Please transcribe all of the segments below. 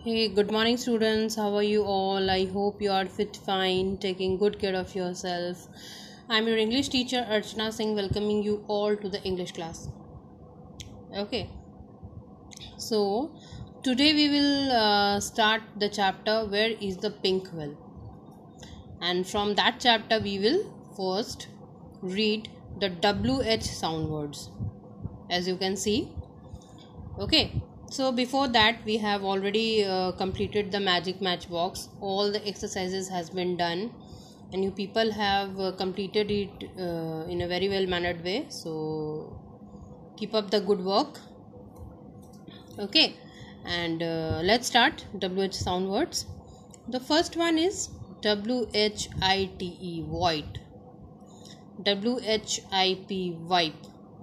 Hey, good morning, students. How are you all? I hope you are fit, fine, taking good care of yourself. I'm your English teacher, Archana Singh, welcoming you all to the English class. Okay, so today we will start the chapter Where is the Pink Well? And from that chapter, we will first read the WH sound words, as you can see. Okay, so before that we have already completed the magic matchbox. All the exercises has been done and you people have completed it in a very well mannered way, so keep up the good work. Okay, and let's start WH sound words. The first one is WHITE, white. WHIP, wipe.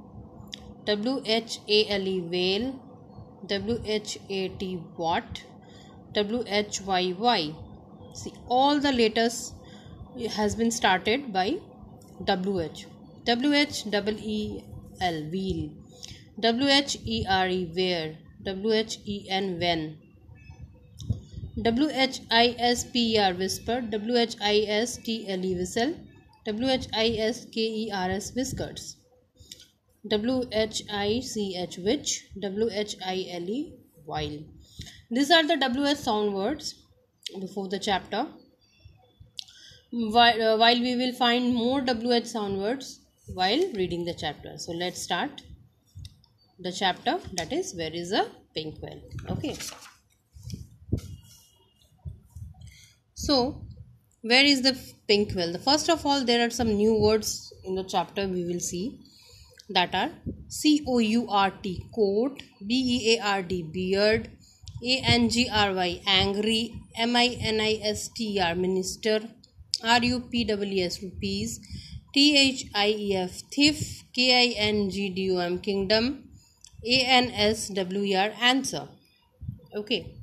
WHALE, whale. WHAT, what. WHYY, see, all the letters has been started by WH. WHEEL, wheel. WHERE, where. WHEN, when. WHISPER, whisper. WHISTLE, whistle. WHISKERS, whiskers. WHICH, which. WHILE, while. These are the WH sound words before the chapter. While we will find more WH sound words while reading the chapter. So let's start the chapter, that is Where is a Pink Well. Okay. So where is the pink well? First of all, there are some new words in the chapter we will see, that are COURT, coat. BEARD, beard. ANGRY, angry. MINISTR, minister. RUPWS, rupees. THIEF, thief. KINGDOM, kingdom. ANSWER, answer. Okay.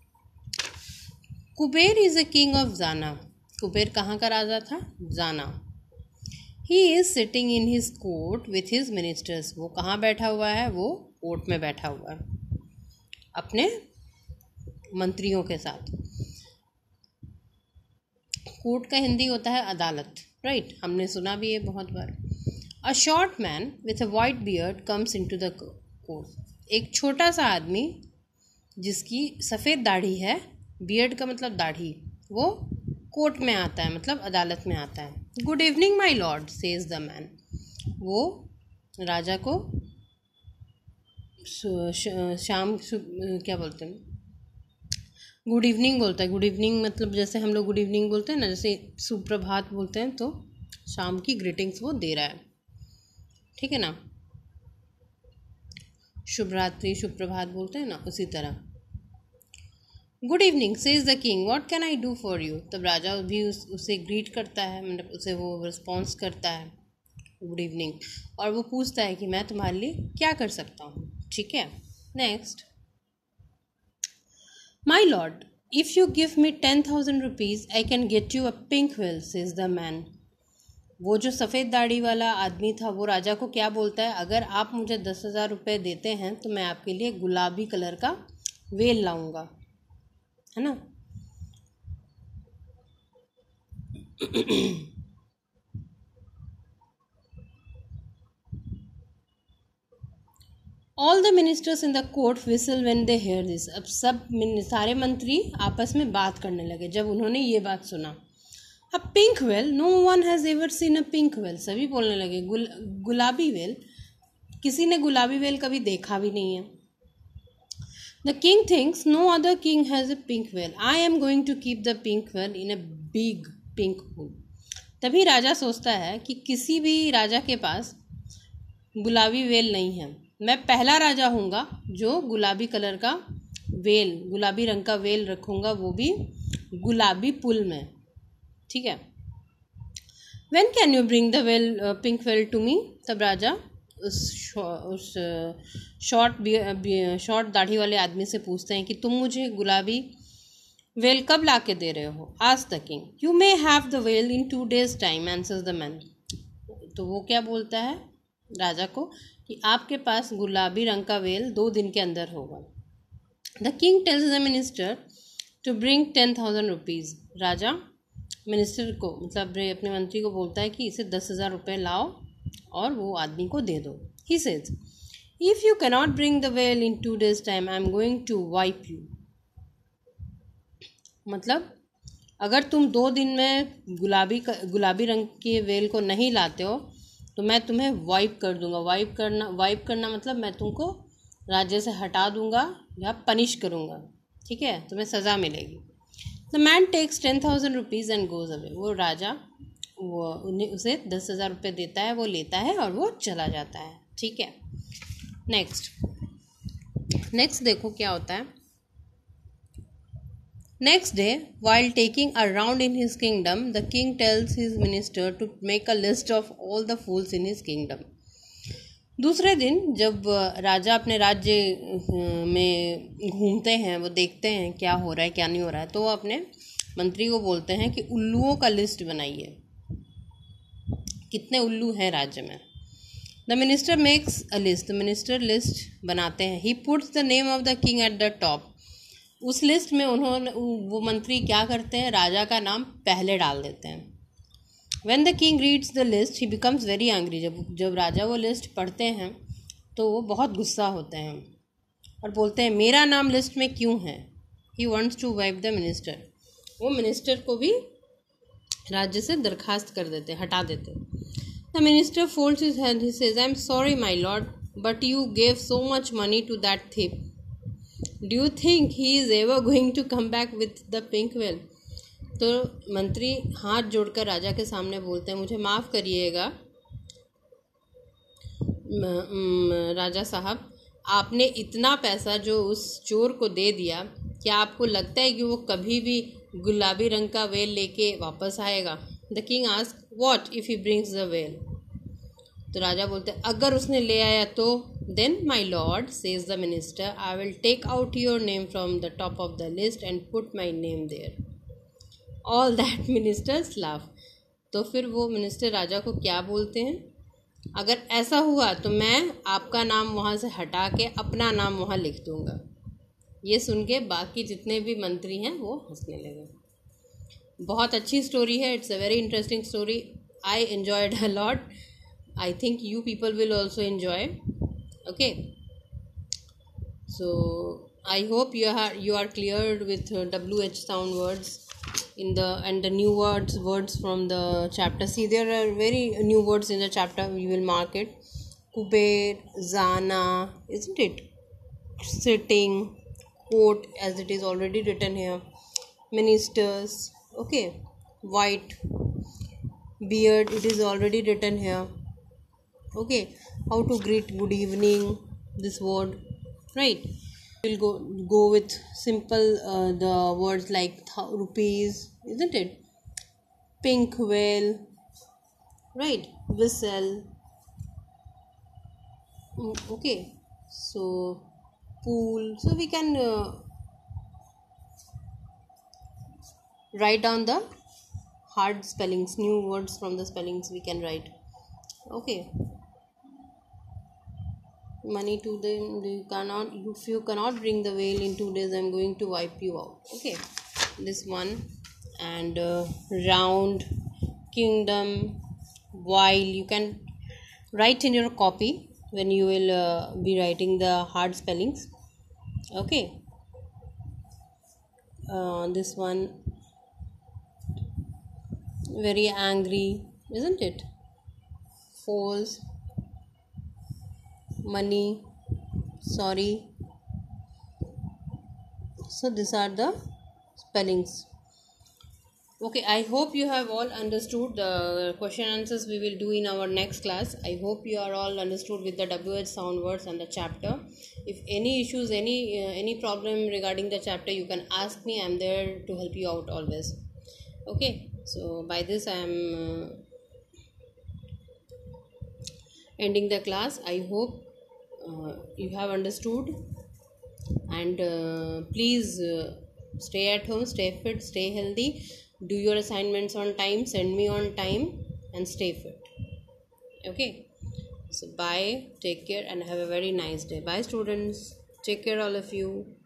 Kuber is a king of जाना. कुबेर कहाँ का राजा था? जाना. He is sitting in his court with his ministers. वो कहाँ बैठा हुआ है? वो कोर्ट में बैठा हुआ है अपने मंत्रियों के साथ. कोर्ट का हिंदी होता है अदालत, राइट? हमने सुना भी है बहुत बार. A short man with a white beard comes into the court. एक छोटा सा आदमी जिसकी सफ़ेद दाढ़ी है, बियर्ड का मतलब दाढ़ी, वो कोर्ट में आता है, मतलब अदालत में आता है. Good evening my lord, says the man. वो राजा को शाम क्या बोलते हैं, गुड इवनिंग बोलता है. गुड इवनिंग मतलब जैसे हम लोग गुड इवनिंग बोलते हैं ना, जैसे सुप्रभात बोलते हैं, तो शाम की ग्रीटिंग्स वो दे रहा है. ठीक है ना, शुभ रात्रि, सुप्रभात बोलते हैं ना, उसी तरह. Good evening, says the king, what can I do for you. तब राजा भी उसे ग्रीट करता है, मतलब उसे वो रिस्पॉन्स करता है गुड इवनिंग, और वो पूछता है कि मैं तुम्हारे लिए क्या कर सकता हूँ. ठीक है. Next. My lord, if you give me 10,000 rupees I can get you a pink whale, says the man. वो जो सफ़ेद दाढ़ी वाला आदमी था, वो राजा को क्या बोलता है? अगर आप मुझे 10,000 रुपये देते हैं तो मैं आपके लिए गुलाबी कलर का वेल लाऊंगा, है ना. All the ministers in the court whistle when they hear this. अब सारे मंत्री आपस में बात करने लगे जब उन्होंने ये बात सुना. A pink whale, no one has ever seen a pink whale. सभी बोलने लगे गुलाबी वेल, किसी ने गुलाबी वेल कभी देखा भी नहीं है. The king thinks no other king has a pink well. I am going to keep the pink well in a big pink pool. तभी राजा सोचता है कि किसी भी राजा के पास गुलाबी वेल नहीं है. मैं पहला राजा हूँगा जो गुलाबी कलर का वेल, गुलाबी रंग का वेल रखूँगा, वो भी गुलाबी पुल में. ठीक है. When can you bring the well, pink well to me? तब राजा उस शॉर्ट दाढ़ी वाले आदमी से पूछते हैं कि तुम मुझे गुलाबी वेल कब ला के दे रहे हो? आज the king. You may have the whale in 2 days time, answers the man. तो वो क्या बोलता है राजा को कि आपके पास गुलाबी रंग का वेल 2 दिन के अंदर होगा. The king tells the minister to bring 10,000 rupees. राजा मिनिस्टर को मतलब अपने मंत्री को बोलता है कि इसे 10,000 रुपये लाओ और वो आदमी को दे दो. He says, if you cannot bring the whale in 2 days time I am going to wipe you. मतलब अगर तुम 2 दिन में गुलाबी रंग के वेल को नहीं लाते हो तो मैं तुम्हें वाइप कर दूंगा. वाइप करना मतलब मैं तुमको राज्य से हटा दूंगा या पनिश करूंगा. ठीक है, तुम्हें सज़ा मिलेगी. The man takes 10,000 rupees and goes away. वो राजा उसे 10,000 रुपये देता है, वो लेता है और वो चला जाता है. ठीक है. नेक्स्ट देखो क्या होता है. Next day, while taking a round in his kingdom, the king tells his minister to make a list of all the fools in his kingdom. दूसरे दिन जब राजा अपने राज्य में घूमते हैं, वो देखते हैं क्या हो रहा है क्या नहीं हो रहा है, तो वो अपने मंत्री को बोलते हैं कि उल्लुओं का लिस्ट बनाइए, कितने उल्लू हैं राज्य में. The minister makes a list. The minister list बनाते हैं. He puts the name of the king at the top. उस लिस्ट में वो मंत्री क्या करते हैं, राजा का नाम पहले डाल देते हैं. When the king reads the list, he becomes very angry. जब राजा वो लिस्ट पढ़ते हैं तो वो बहुत गुस्सा होते हैं और बोलते हैं मेरा नाम लिस्ट में क्यों है. He wants to wipe the minister. वो मिनिस्टर को भी राज्य से दरखास्त कर देते, हटा देते. The minister folds his hand. He says, "I'm sorry, my lord, but you gave so much money to that thief. Do you think he is ever going to come back with the pink veil?" तो मंत्री हाथ जोड़कर राजा के सामने बोलते हैं, मुझे माफ़ करिएगा राजा साहब, आपने इतना पैसा जो उस चोर को दे दिया, क्या आपको लगता है कि वो कभी भी गुलाबी रंग का वेल लेके वापस आएगा? The king ask, what if he brings the whale. तो राजा बोलते हैं अगर उसने ले आया तो. Then my lord, says the minister, I will take out your name from the top of the list and put my name there. All that ministers laugh. तो फिर वो मिनिस्टर राजा को क्या बोलते हैं, अगर ऐसा हुआ तो मैं आपका नाम वहाँ से हटा के अपना नाम वहाँ लिख दूँगा. ये सुन के बाकी जितने भी मंत्री हैं वो हंसने लगे. बहुत अच्छी स्टोरी है. It's a very interesting story. I enjoyed a lot. I think you people will also enjoy. Okay, so I hope you are cleared with WH sound words in the new words from the chapter. See, there are very new words in the chapter. We will mark it. Kuber, Zana, isn't it? Sitting, court, as it is already written here. Ministers, okay. White, beard, it is already written here. Okay. How to greet good evening, this word, right? We'll go with simple the words like rupees, isn't it? Pink veil, right? Whistle. Okay, so pool. So we can write down the hard spellings, new words from the spellings we can write. Okay. Money to them, if you cannot bring the veil in 2 days, I'm going to wipe you out. Okay, this one. And round, kingdom, while, you can write in your copy when you will be writing the hard spellings. Okay, this one, very angry, isn't it? False, money, sorry. So these are the spellings. Okay, I hope you have all understood. The question answers we will do in our next class. I hope you are all understood with the WH sound words and the chapter. If any issues, any problem regarding the chapter, you can ask me. I am there to help you out always. Okay, so by this I am ending the class. I hope you have understood, and please stay at home, stay fit, stay healthy, do your assignments on time, send me on time, and stay fit. Okay, so bye, take care, and have a very nice day. Bye students, take care all of you.